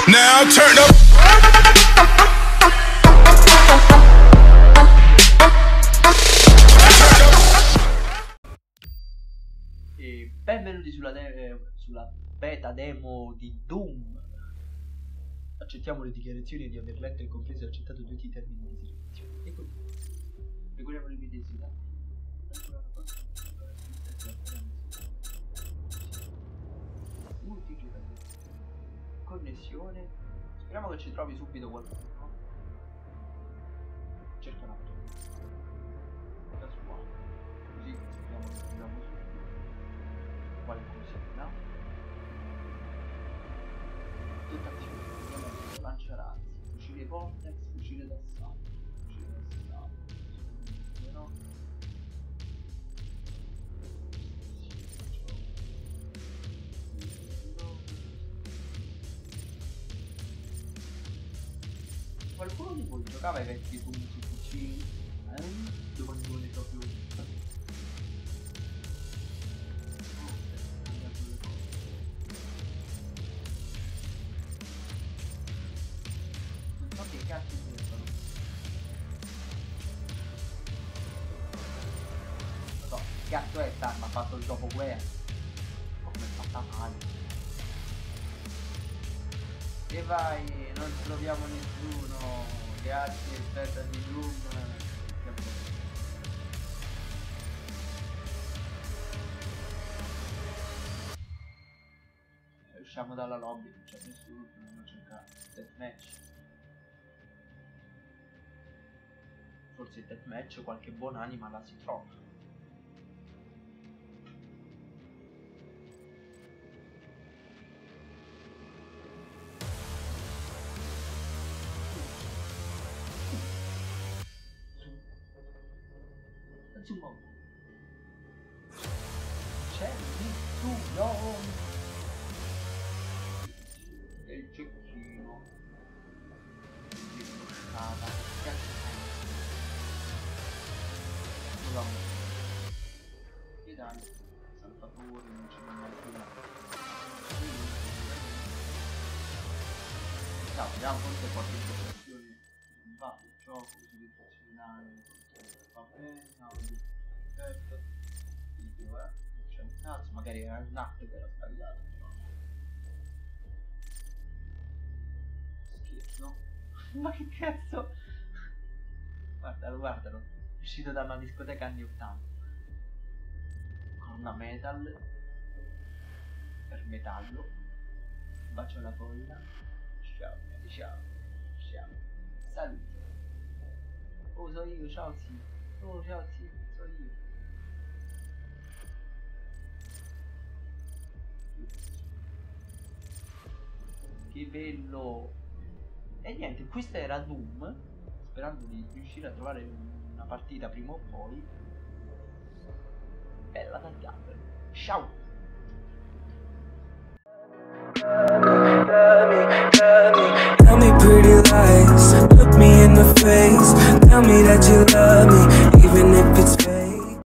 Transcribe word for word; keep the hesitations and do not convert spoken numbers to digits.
Now turn up. E benvenuti sulla, de sulla beta demo di Doom. Accettiamo le dichiarazioni di aver letto e compreso e accettato tutti i termini di servizio. E quindi regoliamo le medesime. Connessione. Speriamo che ci trovi subito qualcuno. Cerca un attimo. Da sua. Così speriamo che troviamo subito qualcosina. Dotazione. Andiamo a lanciarazzi. Fucile vortex, fucile d'assalto. Fucile d'assalto. No. Qualcuno di voi giocava ai vecchi Doom su P C? Eh? Domandone proprio. Non so che cazzo diventano. Non so, che cazzo è sta? Mi ha fatto il dopoguerra. Ma come è fatta male. E vai, non troviamo nessuno. Grazie, aspetta di Doom. Usciamo dalla lobby, non c'è nessuno, dobbiamo cercare deathmatch. Forse deathmatch qualche buonanima la si trova. Nessuno. C'è nessuno. E il cecchino. Imboscata. Scusami. E dai. Salvatore, non c'è mai più. Ciao, vediamo forse qualche situazione. Non va il gioco, situazionale. Va bene, no, perfetto. Video, eh. Non c'è un cazzo, magari era un atto che era sbagliato. Scherzo. Ma che cazzo? Guardalo, guardalo. È uscito da una discoteca anni ottanta. Con una metal. Per metallo. Bacio alla colla. Ciao, ciao. Ciao. Salute. Oh, so io, ciao zio. Oh, ciao zio, so io. Che bello. E niente, questa era Doom. Sperando di riuscire a trovare una partita prima o poi. Bella tagliata. Ciao. Tell me pretty lies, look me in the face. Tell me that you love me, even if it's fake.